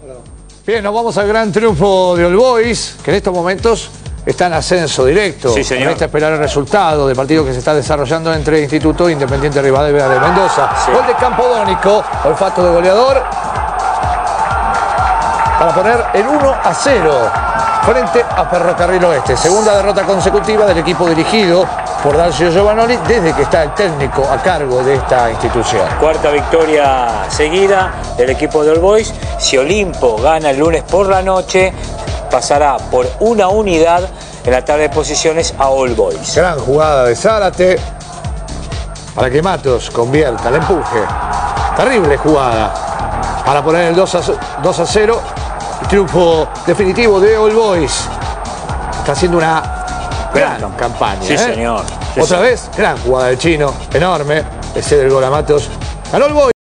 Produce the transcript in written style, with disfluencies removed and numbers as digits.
Bien, nos vamos al gran triunfo de All Boys, que en estos momentos está en ascenso directo. Sí, señor. Resta esperar el resultado del partido que se está desarrollando entre Instituto e Independiente Rivadavia de Mendoza. Sí. Gol de Campodónico, olfato de goleador, para poner el 1-0 frente a Ferrocarril Oeste. Segunda derrota consecutiva del equipo dirigido por Darcio Giovanoli desde que está el técnico a cargo de esta institución. Cuarta victoria seguida del equipo de All Boys. Si Olimpo gana el lunes por la noche, pasará por una unidad en la tabla de posiciones a All Boys. Gran jugada de Zárate para que Matos convierta el empuje. Terrible jugada para poner el 2-0. El triunfo definitivo de All Boys. Está haciendo una gran campaña. Sí, señor. Sí, Otra vez, gran jugada del Chino, enorme. Ese del gol a Matos. Ganó All Boys.